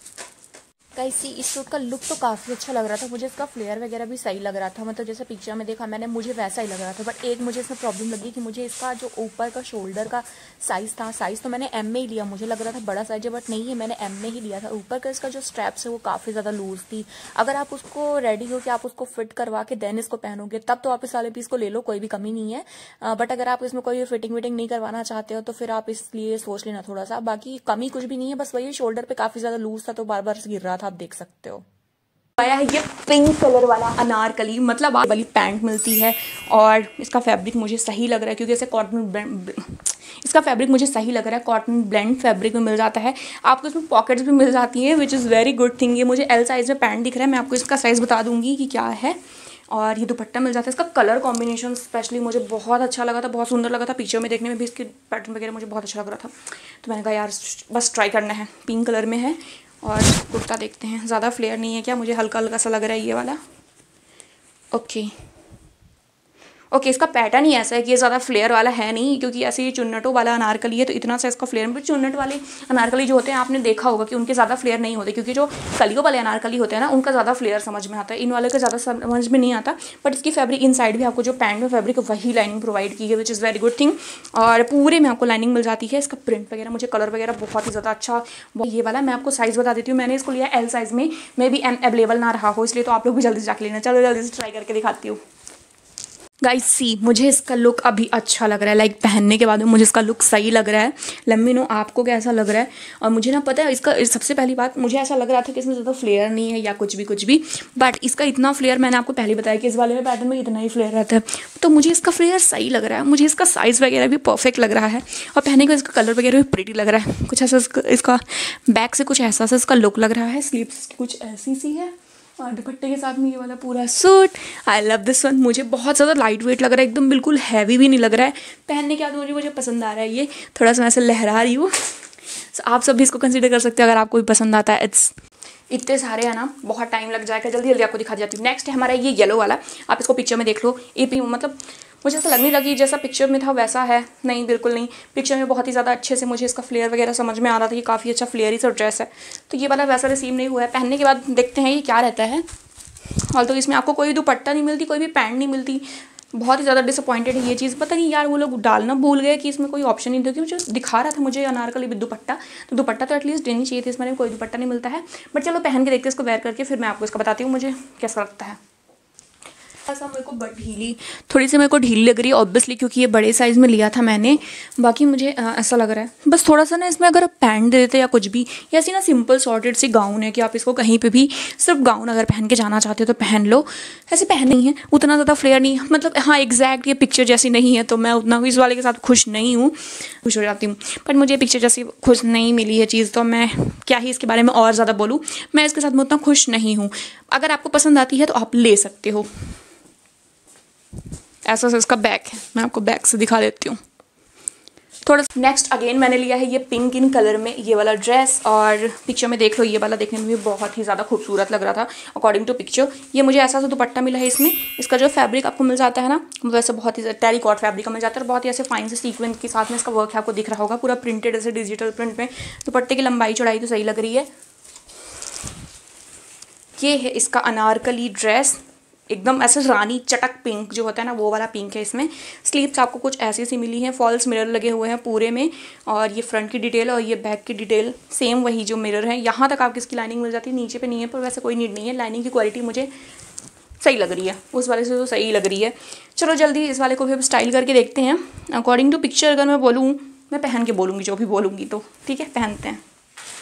गाइस सी इस सूट का लुक तो काफ़ी अच्छा लग रहा था। मुझे इसका फ्लेयर वगैरह भी सही लग रहा था, मतलब जैसे पिक्चर में देखा मैंने मुझे वैसा ही लग रहा था। बट एक मुझे इसमें प्रॉब्लम लगी कि मुझे इसका जो ऊपर का शोल्डर का साइज़ था, साइज़ तो मैंने एम में ही लिया, मुझे लग रहा था बड़ा साइज है बट नहीं है, मैंने एम में ही लिया था। ऊपर का इसका जो स्ट्रैप्स है वो काफ़ी ज़्यादा लूज थी। अगर आप उसको रेडी हो कि आप उसको फिट करवा के देन इसको पहनोगे तब तो आप इस वाले पीस को ले लो, कोई भी कमी नहीं है। बट अगर आप इसमें कोई फिटिंग विटिंग नहीं करवाना चाहते हो तो फिर आप इसलिए सोच लेना थोड़ा सा। बाकी कमी कुछ भी नहीं है, बस वही शोल्डर पे काफ़ी ज़्यादा लूज था तो बार बार गिर रहा था, आप देख सकते हो। आया है ये पिंक कलर वाला अनारकली, मतलब वाली पैंट मिलती है और इसका फैब्रिक मुझे सही लग रहा है क्योंकि ऐसे कॉटन इसका फैब्रिक मुझे सही लग रहा है। कॉटन ब्लेंड फैब्रिक में मिल जाता है आपको। इसमें पॉकेट्स भी मिल जाती हैं which is very good thing. ये मुझे एल साइज़ में पैंट दिख रहा है, मैं आपको इसका साइज़ बता दूंगी कि क्या है। और ये दुपट्टा मिल जाता है। इसका कलर कॉम्बिनेशन स्पेशली मुझे बहुत अच्छा लगा था, बहुत सुंदर लगा था। पिक्चर में देखने में भी इसके पैटर्न वगैरह मुझे बहुत अच्छा लग रहा था, तो मैंने कहा यार बस ट्राई करना है। पिंक कलर में है और कुर्ता देखते हैं। ज़्यादा फ्लेयर नहीं है क्या, मुझे हल्का हल्का सा लग रहा है ये वाला। ओके ओके इसका पैटर्न ही ऐसा है कि ये ज़्यादा फ्लेयर वाला है नहीं, क्योंकि ऐसे ये चुन्नटों वाला अनारकली है तो इतना सा इसका फ्लेयर में। चुन्नट वाले अनारकली जो होते हैं आपने देखा होगा कि उनके ज़्यादा फ्लेयर नहीं होते, क्योंकि जो कलियों वाले अनारकली होते हैं ना उनका ज़्यादा फ्लेयर समझ में आता है, इन वाले का ज़्यादा समझ में नहीं आता। बट इसकी फैब्रिक इन साइड भी आपको जो पैंट में फैब्रिक वही लाइनिंग प्रोवाइड की है which is very good thing. और पूरे में आपको लाइनिंग मिल जाती है। इसका प्रिंट वगैरह मुझे कलर वगैरह बहुत ही ज़्यादा अच्छा। ये वाला मैं आपको साइज़ बता देती हूँ, मैंने इसको लिया एल साइज़ में, मे बी एम अवेलेबल ना रहा हो इसलिए, तो आप लोग भी जल्दी से जाके लेना। चलो जल्दी से ट्राई करके दिखाती हूँ। गाइस सी मुझे इसका लुक अभी अच्छा लग रहा है, लाइक पहनने के बाद में मुझे इसका लुक सही लग रहा है। लेट मी नो आपको कैसा लग रहा है। और मुझे ना पता है इसका सबसे पहली बात, मुझे ऐसा लग रहा था कि इसमें ज़्यादा फ्लेयर नहीं है या कुछ भी कुछ भी, बट इसका इतना फ्लेयर, मैंने आपको पहले बताया कि इस वाले में पैटर्न में इतना ही फ्लेयर रहता है, तो मुझे इसका फ्लेयर सही लग रहा है। मुझे इसका साइज़ वगैरह भी परफेक्ट लग रहा है और पहनने का इसका कलर वगैरह भी प्रीटी लग रहा है। कुछ ऐसा इसका बैक से कुछ ऐसा सा इसका लुक लग रहा है। स्लीव्स कुछ ऐसी सी है और दुपट्टे के साथ में ये वाला पूरा suit. I love this one. मुझे बहुत ज़्यादा लाइट वेट लग रहा है, एकदम बिल्कुल हैवी भी नहीं लग रहा है। पहनने के बाद मुझे मुझे पसंद आ रहा है। ये थोड़ा सा मैं ऐसे लहरा रही हूँ, so, आप सब भी इसको कंसीडर कर सकते हो अगर आपको भी पसंद आता है। इट्स इतने सारे है ना, बहुत टाइम लग जाएगा, जल्दी जल्दी आपको दिखा जाती हूँ। नेक्स्ट है हमारा ये येलो वाला, आप इसको पिक्चर में देख लो। ये मतलब मुझे ऐसा लगने लगी जैसा पिक्चर में था वैसा है, नहीं बिल्कुल नहीं। पिक्चर में बहुत ही ज़्यादा अच्छे से मुझे इसका फ्लेयर वगैरह समझ में आ रहा था कि काफ़ी अच्छा फ्लेयरी सा ड्रेस है। तो ये वाला वैसा रिसीव नहीं हुआ है। पहनने के बाद देखते हैं ये क्या रहता है। और तो इसमें आपको कोई दुपट्टा नहीं मिलती, कोई भी पैंट नहीं मिलती। बहुत ही ज़्यादा डिसअपॉइंटेड है ये चीज़। पता नहीं यार वो लोग डालना भूल गए कि इसमें कोई ऑप्शन नहीं था, क्योंकि मुझे दिखा रहा था मुझे अनारकली विद दुपट्टा, तो दुपट्टा तो एटलीस्ट देनी चाहिए थी। इसमें कोई दुपट्टा नहीं मिलता है। बट चलो पहन के देखते हैं इसको, वेयर करके फिर मैं आपको इसका बताती हूँ मुझे कैसा लगता है। ऐसा मेरे को बट ढीली थोड़ी सी मेरे को ढीली लग रही है ऑब्वियसली, क्योंकि ये बड़े साइज़ में लिया था मैंने। बाकी मुझे आ, ऐसा लग रहा है बस थोड़ा सा ना इसमें अगर पैंट दे देते या कुछ भी, या ऐसी ना सिंपल सॉर्टेड सी गाउन है कि आप इसको कहीं पे भी सिर्फ गाउन अगर पहन के जाना चाहते हो तो पहन लो। ऐसे पहन नहीं है, उतना ज़्यादा फ्लेयर नहीं है, मतलब हाँ एग्जैक्ट ये पिक्चर जैसी नहीं है, तो मैं उतना इस वाले के साथ खुश नहीं हूँ, खुश हो जाती हूँ। बट मुझे पिक्चर जैसी खुश नहीं मिली है चीज़, तो मैं क्या ही इसके बारे में और ज़्यादा बोलूँ। मैं इसके साथ में उतना खुश नहीं हूँ। अगर आपको पसंद आती है तो आप ले सकते हो। ऐसा सा इसका बैक है, मैं आपको बैक से दिखा देती हूँ। थोड़ा। नेक्स्ट अगेन मैंने लिया है ये पिंक इन कलर में ये वाला ड्रेस, और पिक्चर में देख लो ये वाला देखने में भी बहुत ही ज़्यादा खूबसूरत लग रहा था अकॉर्डिंग टू पिक्चर। ये मुझे ऐसा सा दुपट्टा मिला है, इसमें इसका जो फैब्रिक आपको मिल जाता है ना वैसे बहुत ही टेरिकॉट फैब्रिक का मिल जाता है, और बहुत ही ऐसे फाइन से सीक्वेंस के साथ में इसका वर्क है, आपको दिख रहा होगा पूरा प्रिंटेड ऐसे डिजिटल प्रिंट में। दुपट्टे की लंबाई चौड़ाई तो सही लग रही है। ये है इसका अनारकली ड्रेस, एकदम ऐसे रानी चटक पिंक जो होता है ना वो वाला पिंक है इसमें। स्लीव्स आपको कुछ ऐसी सी मिली हैं, फॉल्स मिरर लगे हुए हैं पूरे में, और ये फ्रंट की डिटेल और ये बैक की डिटेल सेम वही जो मिरर है। यहाँ तक आपकी इसकी लाइनिंग मिल जाती है, नीचे पे नहीं है, पर वैसे कोई नीड नहीं है। लाइनिंग की क्वालिटी मुझे सही लग रही है, उस वाले से तो सही लग रही है। चलो जल्दी इस वाले को भी अब स्टाइल करके देखते हैं अकॉर्डिंग टू पिक्चर। अगर मैं बोलूँ, मैं पहन के बोलूँगी जो भी बोलूँगी, तो ठीक है पहनते हैं।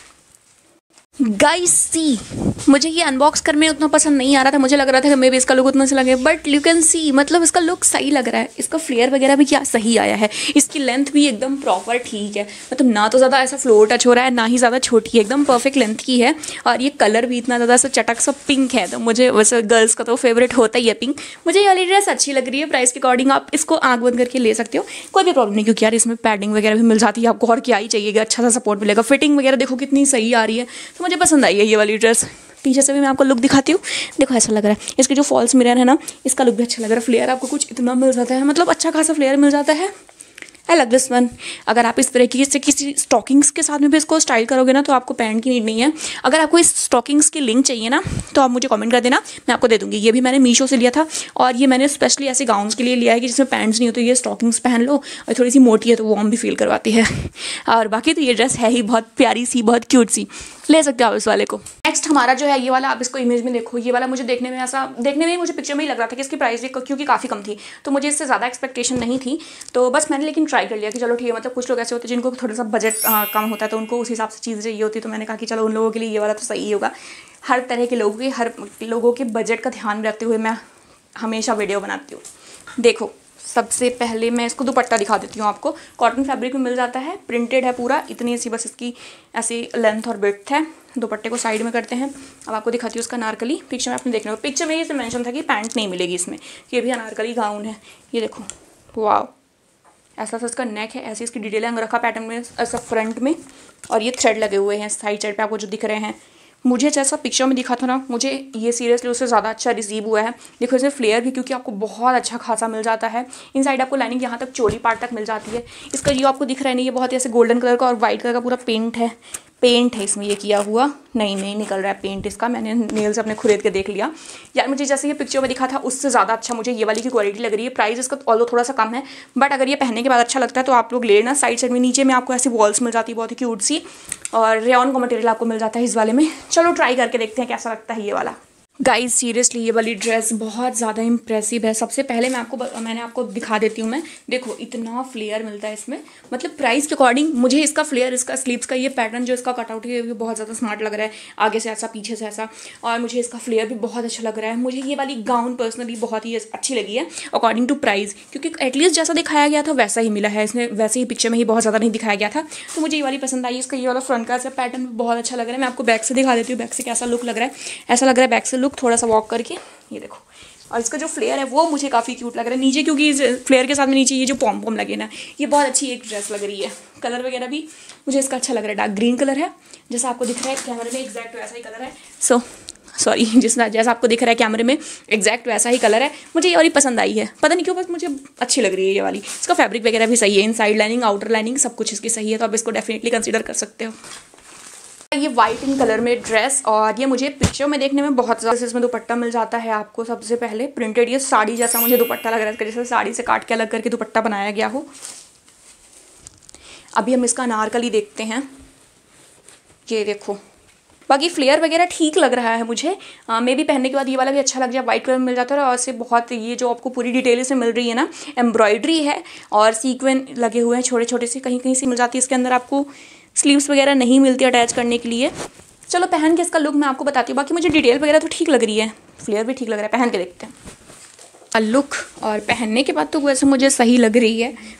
गाइस सी, मुझे ये अनबॉक्स करने में उतना पसंद नहीं आ रहा था, मुझे लग रहा था कि मे भी इसका लुक उतना से लगे, बट यू कैन सी मतलब इसका लुक सही लग रहा है। इसका फ्लेयर वगैरह भी क्या सही आया है, इसकी लेंथ भी एकदम प्रॉपर ठीक है, मतलब ना तो ज़्यादा ऐसा फ्लोर टच हो रहा है ना ही ज़्यादा छोटी है, एकदम परफेक्ट लेंथ की है। और ये कलर भी इतना ज़्यादा सा चटक सा पिंक है, तो मुझे वैसे गर्ल्स का तो फेवरेट होता ही है पिंक। मुझे ये वाली ड्रेस अच्छी लग रही है, प्राइस के अकॉर्डिंग आप इसको आँख बंद करके ले सकते हो, कोई भी प्रॉब्लम नहीं, क्योंकि यार इसमें पैडिंग वगैरह भी मिल जाती है आपको, और क्या ही चाहिएगा, अच्छा सा सपोर्ट मिलेगा। फिटिंग वगैरह देखो कितनी सही आ रही है, तो मुझे पसंद आई है ये वाली ड्रेस। पीछे से भी मैं आपको लुक दिखाती हूँ, देखो ऐसा लग रहा है। इसके जो फॉल्स मिरर है ना, इसका लुक भी अच्छा लग रहा है। फ्लेयर आपको कुछ इतना मिल जाता है, मतलब अच्छा खासा फ्लेयर मिल जाता है। I love this one. अगर आप इस तरीके से किसी स्टॉकिंग्स के साथ में भी इसको स्टाइल करोगे ना, तो आपको पैंट की नीड नहीं है। अगर आपको इस स्टॉकिंग्स की लिंक चाहिए ना, तो आप मुझे कमेंट कर देना, मैं आपको दे दूँगी। ये भी मैंने मीशो से लिया था, और ये मैंने स्पेशली ऐसे गाउन्स के लिए लिया है कि जिसमें पैंट्स नहीं होती, ये स्टॉकिंग्स पहन लो, और थोड़ी सी मोटी है तो वार्म भी फील करवाती है। और बाकी तो ये ड्रेस है ही बहुत प्यारी सी, बहुत क्यूट सी, ले सकते हो आप इस वाले को। नेक्स्ट हमारा जो है ये वाला, आप इसको इमेज में देखो, ये वाला मुझे देखने में ऐसा देखने में मुझे पिक्चर में ही लग रहा था कि इसकी प्राइस भी क्योंकि काफ़ी कम थी, तो मुझे इससे ज़्यादा एक्सपेक्टेशन नहीं थी, तो बस मैंने लेकिन ट्राई कर लिया कि चलो ठीक है। मतलब कुछ लोग ऐसे होते हैं जिनको थोड़ा सा बजट कम होता है, तो उनको उस हिसाब से चीज़ चाहिए होती है, तो मैंने कहा कि चलो उन लोगों के लिए ये वाला तो सही होगा। हर तरह के लोगों के हर लोगों के बजट का ध्यान रखते हुए मैं हमेशा वीडियो बनाती हूँ। देखो सबसे पहले मैं इसको दुपट्टा दिखा देती हूँ आपको। कॉटन फैब्रिक में मिल जाता है, प्रिंटेड है पूरा, इतनी सी बस इसकी ऐसी लेंथ और विड्थ है। दुपट्टे को साइड में करते हैं। अब आपको दिखाती हूँ उसका अनारकली। पिक्चर में आपने देखना होगा, पिक्चर में ये मेंशन था कि पैंट नहीं मिलेगी इसमें, ये भी अनारकली गाउन है। ये देखो वाह, ऐसा सा इसका नेक है, ऐसी इसकी डिटेल अंगरखा पैटर्न में ऐसा फ्रंट में, और ये थ्रेड लगे हुए हैं साइड साइड पे आपको जो दिख रहे हैं। मुझे जैसा पिक्चर में दिखा था ना, मुझे ये सीरियसली उससे ज़्यादा अच्छा रिसीव हुआ है। देखो इसमें फ्लेयर भी क्योंकि आपको बहुत अच्छा खासा मिल जाता है। इन साइड आपको लाइनिंग यहाँ तक चोली पार्ट तक मिल जाती है। इसका जो आपको दिख रहा है नहीं, ये बहुत ही ऐसे गोल्डन कलर का और वाइट कलर का पूरा पेंट है पेंट है इसमें ये किया हुआ। नहीं नहीं निकल रहा है पेंट इसका, मैंने नेल से अपने खरीद के देख लिया यार। मुझे जैसे ये पिक्चर में दिखा था उससे ज़्यादा अच्छा मुझे ये वाली की क्वालिटी लग रही है। प्राइस इसका ऑल्दो थोड़ा सा कम है, बट अगर ये पहनने के बाद अच्छा लगता है तो आप लोग ले लेना। साइड साइड में नीचे में आपको ऐसी वॉल्स मिल जाती है बहुत ही क्यूट सी, और रेयॉन का मटेरियल आपको मिल जाता है इस वाले में। चलो ट्राई करके देखते हैं कैसा लगता है ये वाला। गाइज सीरियसली ये वाली ड्रेस बहुत ज़्यादा इंप्रेसिव है। सबसे पहले मैं आपको मैंने आपको दिखा देती हूँ मैं, देखो इतना फ्लेयर मिलता है इसमें, मतलब प्राइस के अकॉर्डिंग मुझे इसका फ्लेयर, इसका स्लीव्स का ये पैटर्न जो इसका कटआउट है ये बहुत ज़्यादा स्मार्ट लग रहा है, आगे से ऐसा पीछे से ऐसा, और मुझे इसका फ्लेयर भी बहुत अच्छा लग रहा है। मुझे ये वाली गाउन पर्सनली बहुत ही अच्छी लगी है अकॉर्डिंग टू प्राइस, क्योंकि एटलीस्ट जैसा दिखाया गया था वैसा ही मिला है इसमें, वैसे ही पिक्चर में ही बहुत ज़्यादा नहीं दिखाया गया था, तो मुझे ये वाली पसंद आई। इसका ये वाला फ्रंट का ऐसा पैटर्न भी बहुत अच्छा लग रहा है। मैं आपको बैक से दिखा देती हूँ बैक से कैसा लुक लग रहा है। ऐसा लग रहा है बैक से लुक, थोड़ा सा वॉक करके ये देखो, और इसका जो फ्लेयर है वो मुझे काफ़ी क्यूट लग रहा है नीचे, क्योंकि इस फ्लेयर के साथ में नीचे ये जो पॉम पॉम लगे ना, ये बहुत अच्छी एक ड्रेस लग रही है। कलर वगैरह भी मुझे इसका अच्छा लग रहा है, डार्क ग्रीन कलर है जैसा आपको दिख रहा है कैमरे में, एग्जैक्ट वैसा ही कलर है। सो सॉरी जिस जैसा आपको दिख रहा है कैमरे में एग्जैक्ट वैसा ही कलर है। मुझे ये वाली पसंद आई है, पता नहीं क्यों, बस मुझे अच्छी लग रही है ये वाली। इसका फैब्रिक वगैरह भी सही है, inside lining outer lining सब कुछ इसकी सही है, तो आप इसको डेफिनेटली कंसिडर कर सकते हो। ये वाइट इन कलर में ड्रेस, और ये मुझे पिक्चर में देखने में बहुत ज़्यादा, इसमें दुपट्टा मिल जाता है आपको सबसे पहले प्रिंटेड, ये साड़ी जैसा मुझे दुपट्टा लग रहा है, जैसे साड़ी से काट के अलग करके दुपट्टा बनाया गया हो। अभी हम इसका अनारकली देखते हैं, ये देखो बाकी फ्लेयर वगैरह ठीक लग रहा है मुझे, मे भी पहनने के बाद ये वाला भी अच्छा लग जाए। वाइट कलर में मिल जाता है, और से बहुत ये जो आपको पूरी डिटेल से मिल रही है ना, एम्ब्रॉयडरी है और सीक्वेंस लगे हुए हैं छोटे छोटे से, कहीं कहीं से मिल जाती है। इसके अंदर आपको स्लीव्स वगैरह नहीं मिलती अटैच करने के लिए। चलो पहन के इसका लुक मैं आपको बताती हूँ। बाकी मुझे डिटेल वगैरह तो ठीक लग रही है, फ्लेयर भी ठीक लग रहा है, पहन के देखते हैं लुक। और पहनने के बाद तो वैसे मुझे सही लग रही है,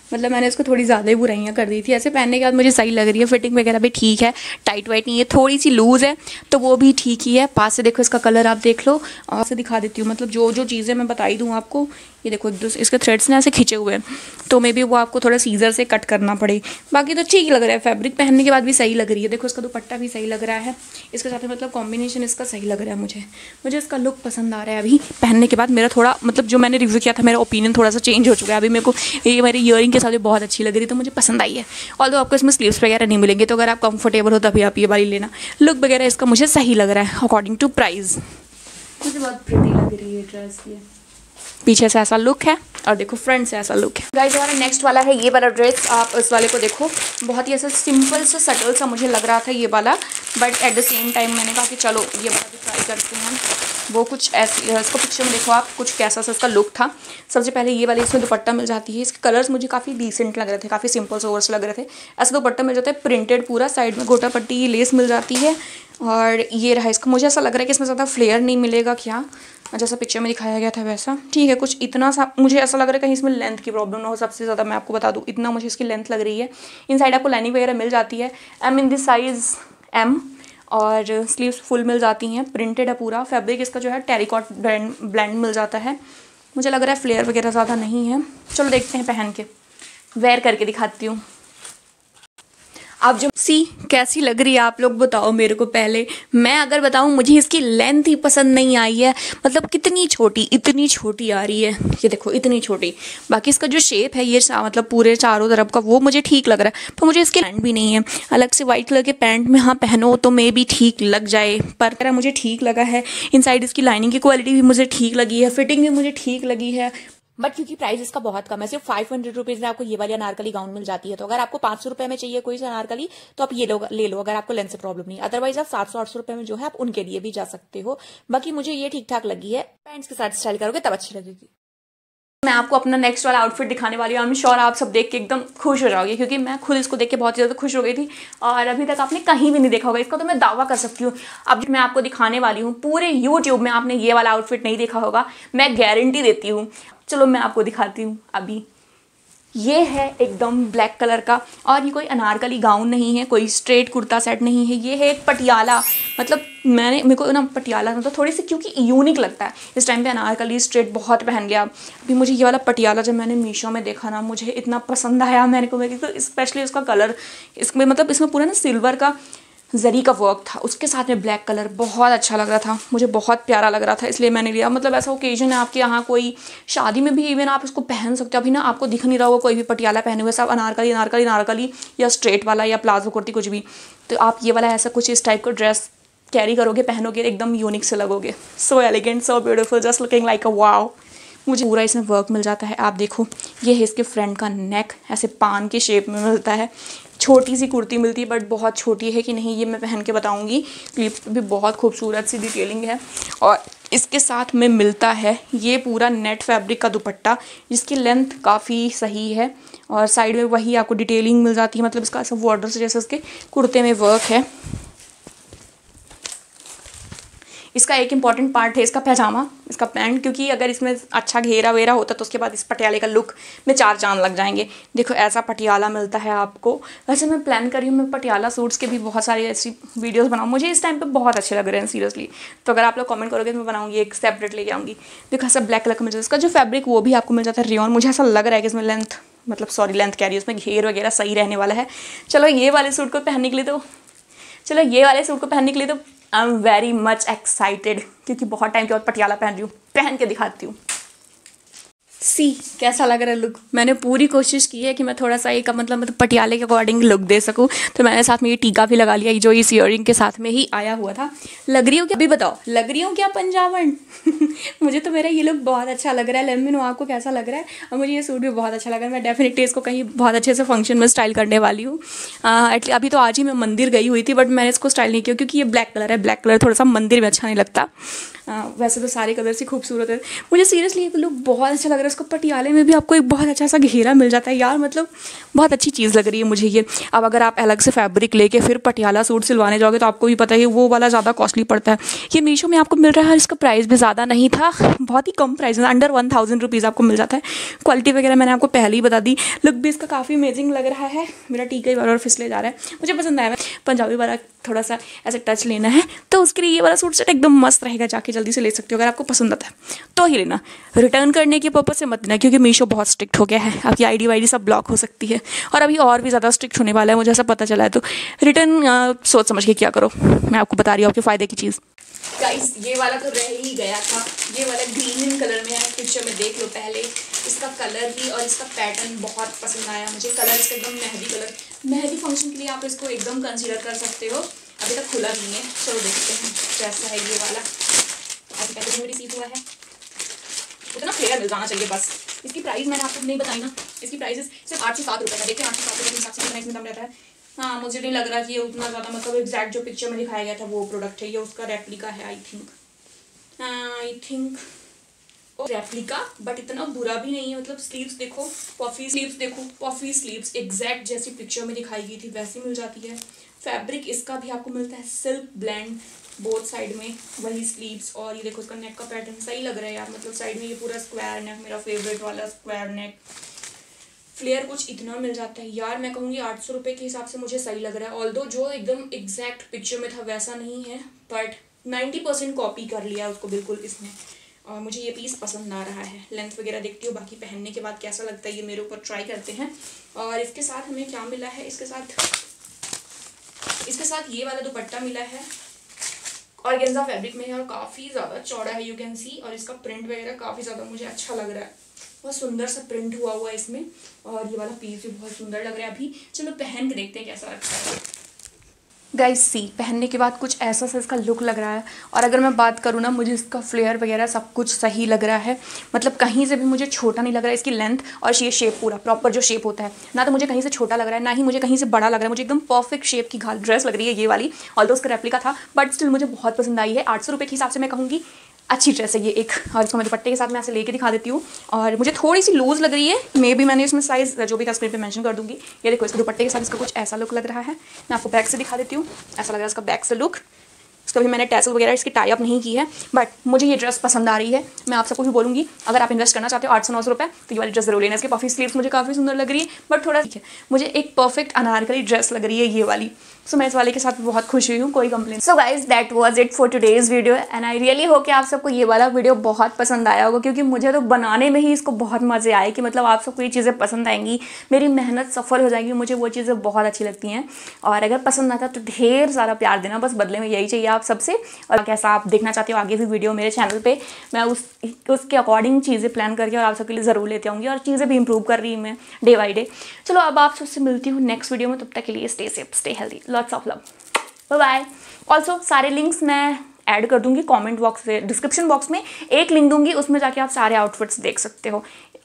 मतलब मैंने इसको थोड़ी ज़्यादा ही बुराइयाँ कर दी थी। ऐसे पहनने के बाद मुझे सही लग रही है, फिटिंग वगैरह भी ठीक है, टाइट वाइट नहीं है, थोड़ी सी लूज़ है तो वो भी ठीक ही है। पास से देखो इसका कलर आप देख लो, और से दिखा देती हूँ। मतलब जो जो चीज़ें मैं बताई दूँ आपको, ये देखो एक दूसरे इसके थ्रेड्स ना ऐसे खींचे हुए हैं, तो मे बी वो आपको थोड़ा सीजर से कट करना पड़े। बाकी तो ठीक लग रहा है, फैब्रिक पहनने के बाद भी सही लग रही है। देखो इसका दुपट्टा भी सही लग रहा है इसके साथ, मतलब कॉम्बिनेशन इसका सही लग रहा है। मुझे मुझे इसका लुक पसंद आ रहा है। अभी पहनने के बाद मेरा थोड़ा मतलब जो मैंने रिव्यू किया था, मेरा ओपिनियन थोड़ा सा चेंज हो चुका है। अभी मेरे को ये मेरे ईयरिंग के साथ बहुत अच्छी लग रही है, तो मुझे पसंद आई है। और तो आपको इसमें स्लीव्स वगैरह नहीं मिलेंगे, तो अगर आप कंफर्टेबल हो तभी आप ये वाली लेना। लुक वगैरह इसका मुझे सही लग रहा है अकॉर्डिंग टू प्राइस। मुझे बहुत प्रिटी लग रही है ड्रेस ये। पीछे से ऐसा लुक है और देखो फ्रंट से ऐसा लुक है। गाइस हमारा नेक्स्ट वाला है ये वाला ड्रेस। आप इस वाले को देखो, बहुत ही ऐसा सिंपल सा सटल सा मुझे लग रहा था ये वाला, but at the same time मैंने कहा कि चलो ये वाला भी ट्राई करते हैं। वो कुछ ऐसी, इसको पिक्चर में देखो आप, कुछ कैसा सा इसका लुक था। सबसे पहले ये वाले इसमें दुपट्टा मिल जाती है। इसके कलर्स मुझे काफ़ी डिसेंट लग रहे थे, काफ़ी सिंपल सोवर्स लग रहे थे। ऐसा दुपट्टा मिल जाता है प्रिंटेड पूरा, साइड में गोटा पट्टी लेस मिल जाती है। और ये रहा इसका, मुझे ऐसा लग रहा है कि इसमें ज़्यादा फ्लेयर नहीं मिलेगा क्या, जैसा पिक्चर में दिखाया गया था वैसा। ठीक है, कुछ इतना सा मुझे ऐसा लग रहा है कहीं इसमें लेंथ की प्रॉब्लम ना हो। सबसे ज़्यादा मैं आपको बता दूँ, इतना मुझे इसकी लेंथ लग रही है। इन साइड आपको लाइनिंग वगैरह मिल जाती है, M in this size M, और स्लीव्स फुल मिल जाती हैं। प्रिंटेड है पूरा, फैब्रिक इसका जो है टेरिकॉट ब्लेंड ब्लेंड मिल जाता है। मुझे लग रहा है फ्लेयर वगैरह ज़्यादा नहीं है। चलो देखते हैं, पहन के वेयर करके दिखाती हूँ। आप जो सी कैसी लग रही है आप लोग बताओ मेरे को पहले। मैं अगर बताऊं, मुझे इसकी लेंथ ही पसंद नहीं आई है। मतलब कितनी छोटी, इतनी छोटी आ रही है, ये देखो इतनी छोटी। बाकी इसका जो शेप है ये मतलब पूरे चारों तरफ का, वो मुझे ठीक लग रहा है। पर मुझे इसकी पैंट भी नहीं है। अलग से वाइट कलर के पैंट में हाँ पहनो तो मे भी ठीक लग जाए, पर मुझे ठीक लगा है। इनसाइड इसकी लाइनिंग की क्वालिटी भी मुझे ठीक लगी है, फिटिंग भी मुझे ठीक लगी है। बट क्योंकि प्राइस इसका बहुत कम है, सिर्फ फाइव हंड्रेड रुपीज में आपको ये वाली अनारकली गाउन मिल जाती है। तो अगर आपको पांच सौ रुपए में चाहिए कोई सा अनारकली, तो आप ये लो ले लो, अगर आपको लेंथ से प्रॉब्लम नहीं। अदरवाइज आप सात सौ आठ सौ रुपए में जो है आप उनके लिए भी जा सकते हो। बाकी मुझे ये ठीक ठाक लगी है, पैंट्स के साथ स्टाइल करोगे तब अच्छी लगेगी। मैं आपको अपना नेक्स्ट वाला आउटफिट दिखाने वाली हूँ। आई एम श्योर आप सब देख के एकदम खुश हो जाओगे, क्योंकि मैं खुद इसको देख के बहुत ज़्यादा खुश हो गई थी और अभी तक आपने कहीं भी नहीं देखा होगा इसका, तो मैं दावा कर सकती हूँ। अब मैं आपको दिखाने वाली हूँ, पूरे यूट्यूब में आपने ये वाला आउटफिट नहीं देखा होगा, मैं गारंटी देती हूँ। चलो मैं आपको दिखाती हूँ। अभी ये है एकदम ब्लैक कलर का, और ये कोई अनारकली गाउन नहीं है, कोई स्ट्रेट कुर्ता सेट नहीं है। ये है एक पटियाला। मतलब मैंने मेरे को ना पटियाला मतलब थोड़ी सी क्योंकि यूनिक लगता है इस टाइम पे। अनारकली स्ट्रेट बहुत पहन लिया। अभी मुझे ये वाला पटियाला जब मैंने मीशो में देखा ना, मुझे इतना पसंद आया। मैंने को तो स्पेशली उसका कलर, इसमें मतलब इसमें पूरा ना सिल्वर का जरी का वर्क था, उसके साथ में ब्लैक कलर बहुत अच्छा लग रहा था, मुझे बहुत प्यारा लग रहा था, इसलिए मैंने लिया। मतलब ऐसा ओकेजन है आपके यहाँ, कोई शादी में भी इवन आप इसको पहन सकते हो। अभी ना आपको दिख नहीं रहा होगा कोई भी पटियाला पहने हुए, सब अनारकली अनारकली अनारकली या स्ट्रेट वाला या प्लाजो कुर्ती कुछ भी। तो आप ये वाला ऐसा कुछ इस टाइप का ड्रेस कैरी करोगे, पहनोगे, एकदम यूनिक से लगोगे। So elegant, so beautiful, just looking like a wow. मुझे पूरा इसमें वर्क मिल जाता है। आप देखो, ये है इसके फ्रंट का नेक, ऐसे पान के शेप में मिलता है। छोटी सी कुर्ती मिलती है, बट बहुत छोटी है कि नहीं ये मैं पहन के बताऊंगी। क्लिप भी बहुत खूबसूरत सी डिटेलिंग है। और इसके साथ में मिलता है ये पूरा नेट फैब्रिक का दुपट्टा, जिसकी लेंथ काफ़ी सही है, और साइड में वही आपको डिटेलिंग मिल जाती है। मतलब इसका सब बॉर्डर से जैसे इसके कुर्ते में वर्क है। इसका एक इम्पॉर्टेंट पार्ट है इसका पैजामा, इसका पैंट, क्योंकि अगर इसमें अच्छा घेरा वेरा होता तो उसके बाद इस पटियाले का लुक में चार चांद लग जाएंगे। देखो ऐसा पटियाला मिलता है आपको। वैसे मैं प्लान कर रही हूँ मैं पटियाला सूट्स के भी बहुत सारी ऐसी वीडियोस बनाऊँ, मुझे इस टाइम पे बहुत अच्छे लग रहे हैं सीरियसली। तो अगर आप लोग कमेंट करोगे तो मैं बनाऊँगी, एक सेपरेट लेके आऊँगी। देखो ऐसा ब्लैक कलर का मिल जाता है। इसका जो फैब्रिक वो भी आपको मिल जाता है रेयॉन। मुझे ऐसा लग रहा है कि इसमें लेंथ मतलब सॉरी लेंथ कह रही है, उसमें घेर वगैरह सही रहने वाला है। चलो ये वाले सूट को पहनने के लिए तो चलो ये वाले सूट को पहनने के लिए तो I am very much excited, क्योंकि बहुत टाइम के बाद पटियाला पहन रही हूँ। पहन के दिखाती हूँ। सी कैसा लग रहा है लुक। मैंने पूरी कोशिश की है कि मैं थोड़ा सा एक मतलब मतलब पटियाले के अकॉर्डिंग लुक दे सकूं, तो मैंने साथ में ये टीका भी लगा लिया जो इस ईयरिंग के साथ में ही आया हुआ था। लग रही हूँ क्या, अभी बताओ लग रही हूँ क्या पंजाबन? मुझे तो मेरा ये लुक बहुत अच्छा लग रहा है। लेट मी नो आपको कैसा लग रहा है। और मुझे ये सूट भी बहुत अच्छा लग रहा है। मैं डेफिनेटली इसको कहीं बहुत अच्छे से फंक्शन में स्टाइल करने वाली हूँ। एटली अभी तो आज ही मैं मंदिर गई हुई थी, बट मैंने इसको स्टाइल नहीं किया क्योंकि ये ब्लैक कलर है। ब्लैक कलर थोड़ा सा मंदिर में अच्छा नहीं लगता। वैसे तो सारे कलर्स ही खूबसूरत है। मुझे सीरियसली ये लुक बहुत अच्छा लग रहा है। इसको पटियाले में भी आपको एक बहुत अच्छा सा घेरा मिल जाता है यार, मतलब बहुत अच्छी चीज़ लग रही है मुझे ये। अब अगर आप अलग से फैब्रिक लेके फिर पटियाला सूट सिलवाने जाओगे तो आपको भी पता है वो वाला ज़्यादा कॉस्टली पड़ता है। ये मीशो में आपको मिल रहा है, इसका प्राइस भी ज़्यादा नहीं था, बहुत ही कम प्राइस में अंडर वन थाउजेंड रुपीज़ आपको मिल जाता है। क्वालिटी वगैरह मैंने आपको पहले ही बता दी। लुक भी इसका काफ़ी अमेजिंग लग रहा है। मेरा टीका ही बार बार फिसले जा रहा है, मुझे पसंद आया। पंजाबी वाला थोड़ा सा ऐसे टच लेना है तो उसके लिए ये वाला सूट सेट एकदम मस्त रहेगा, जाके जल्दी से ले सकते हो। अगर आपको पसंद आता है तो ही लेना, रिटर्न करने के पर्पज से मत लेना, क्योंकि मीशो बहुत स्ट्रिक्ट हो गया है। आपकी आईडी वाईडी सब ब्लॉक हो सकती है और अभी और भी ज़्यादा स्ट्रिक्ट होने वाला है, मुझे ऐसा पता चला है। तो रिटर्न सोच समझ के क्या करो, मैं आपको बता रही हूँ आपके फ़ायदे की चीज़। गाइस ये वाला तो रह ही गया था, ये वाला ग्रीन कलर में है, पिक्चर में देख लो पहले। इसका कलर भी और इसका पैटर्न बहुत पसंद आया मुझे। कलर इसका एकदम मेहंदी कलर, मेहंदी फंक्शन के लिए आप इसको एकदम कंसीडर कर सकते हो। अभी तक खुला नहीं है, चलो देखते हैं कैसा है ये वाला। अभी पैकेजिंग में रिसीव हुआ है, उतना फ्लेयर मिल जाना चाहिए बस। इसकी प्राइस मैंने आपको नहीं बताई ना, इसकी प्राइस सिर्फ आठ सौ सात रुपये का। देखिए आठ सौ सात रुपये के हिसाब से कितना इसमें दाम रहता है। हाँ मुझे नहीं लग रहा कि ये उतना ज़्यादा, मतलब एग्जैक्ट जो पिक्चर में दिखाया गया था वो प्रोडक्ट है, ये उसका रेप्लिका है I think. I think replica, but इतना बुरा भी नहीं है। मतलब स्लीव्स देखो, पफी स्लीव्स देखो, पफी स्लीव्स एग्जैक्ट जैसी पिक्चर में दिखाई गई थी वैसी मिल जाती है। फैब्रिक इसका भी आपको मिलता है सिल्क ब्लेंड, बोथ साइड में वही स्लीव्स। और ये देखो इसका नेक का पैटर्न सही लग रहा है यार, मतलब साइड में ये पूरा स्क्वायर नेक, मेरा फेवरेट वाला स्क्वायर नेक। फ्लेयर कुछ इतना मिल जाता है यार, मैं कहूँगी आठ सौ रुपये के हिसाब से मुझे सही लग रहा है। ऑल्दो जो एकदम एग्जैक्ट पिक्चर में था वैसा नहीं है, बट नाइन्टी परसेंट कॉपी कर लिया है उसको बिल्कुल इसने। और मुझे ये पीस पसंद आ रहा है। लेंथ वगैरह देखती हूँ, बाकी पहनने के बाद कैसा लगता है ये मेरे ऊपर ट्राई करते हैं। और इसके साथ हमें क्या मिला है, इसके साथ इसके साथ ये वाला दुपट्टा मिला है ऑर्गेन्जा फैब्रिक में है और काफ़ी ज़्यादा चौड़ा है, यू कैन सी। और इसका प्रिंट वगैरह काफ़ी ज़्यादा मुझे अच्छा लग रहा है, बहुत सुंदर सा प्रिंट हुआ हुआ है इसमें। और ये वाला पीस भी बहुत सुंदर लग रहा है। अभी चलो पहन के देखते हैं कैसा लगता है। गाइस सी पहनने के बाद कुछ ऐसा सा इसका लुक लग रहा है। और अगर मैं बात करूँ ना, मुझे इसका फ्लेयर वगैरह सब कुछ सही लग रहा है, मतलब कहीं से भी मुझे छोटा नहीं लग रहा है। इसकी लेंथ और ये शेप पूरा प्रॉपर जो शेप होता है ना, तो मुझे कहीं से छोटा लग रहा है ना ही मुझे कहीं से बड़ा लग रहा है। मुझे एकदम परफेक्ट शेप की घाल ड्रेस लग रही है ये वाली। ऑल्दो उसका रेप्लिका था बट स्टिल मुझे बहुत पसंद आई है। आठ सौ रुपये के हिसाब से मैं कहूँगी अच्छी ड्रेस है ये एक। और इसको मैं दुपट्टे के साथ मैं ऐसे लेके दिखा देती हूँ। और मुझे थोड़ी सी लूज़ लग रही है, मे भी मैंने इसमें साइज़ जो भी था स्क्रीन पे मेंशन कर दूँगी। ये देखो इसके दुपट्टे के साथ इसका कुछ ऐसा लुक लग रहा है। मैं आपको बैक से दिखा देती हूँ, ऐसा लग रहा है इसका बैक से लुक। इसका भी मैंने टैसल वगैरह इसकी टाई अप नहीं की है, बट मुझे ये ड्रेस पसंद आ रही है। मैं आप सबको भी बोलूँगी अगर आप इन्वेस्ट करना चाहते हो आठ सौ नौ सौ रुपये तो ये वाली ड्रेस जरूर लेना। इसके पफी स्लीव्स मुझे काफ़ी सुंदर लग रही है, बट थोड़ा ठीक है, मुझे एक परफेक्ट अनारकली ड्रेस लग रही है ये वाली। सो so, मैं इस वाले के साथ बहुत खुश हुई हूँ, कोई complain. So guys that was it for today's video and I really hope कि आप सबको ये वाला वीडियो बहुत पसंद आया होगा, क्योंकि मुझे तो बनाने में ही इसको बहुत मज़े आए कि मतलब आप सबको ये चीज़ें पसंद आएंगी, मेरी मेहनत सफल हो जाएगी। मुझे वो चीज़ें बहुत अच्छी लगती हैं और अगर पसंद आता तो ढेर सारा प्यार देना, बस बदले में यही चाहिए आप सबसे। और कैसा आप देखना चाहते हो आगे भी वीडियो मेरे चैनल पर, मैं उस उसके अकॉर्डिंग चीज़ें प्लान करके और आप सबके लिए ज़रूर लेते आऊँगी और चीज़ें भी इंप्रूव कर रही हूँ मैं डे बाई डे। चलो अब आप सबसे मिलती हूँ नेक्स्ट वीडियो में, तब तक के लिए stay safe, stay healthy, lots of love, bye bye. Also सारे लिंक्स मैं ऐड कर दूंगी कमेंट बॉक्स में, डिस्क्रिप्शन बॉक्स में एक लिंक दूंगी, उसमें जाके आप सारे आउटफिट्स देख सकते हो।